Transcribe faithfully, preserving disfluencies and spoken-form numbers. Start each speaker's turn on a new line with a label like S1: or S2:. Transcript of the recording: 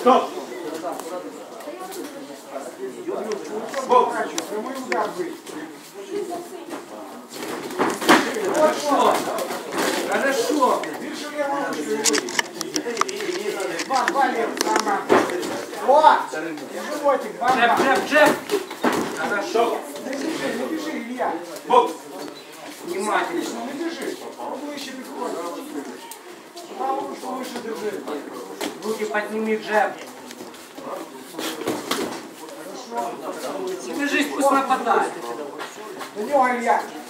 S1: Стоп! Бокс!
S2: Прямой удар был.
S3: Хорошо. Хорошо.
S2: Видишь, левую руку. Два, два левых, сама. О! Животик, два,
S3: Джеб,
S2: два.
S3: джеб, джеб. Хорошо.
S2: Не бежи, не бежи, Илья.
S1: Бокс!
S3: Внимательно.
S2: Не бежи. Выше подходит. Правую руку выше держи.
S3: Руки подними, джеб. Не бежись, пусть нападает.
S2: На него, Илья.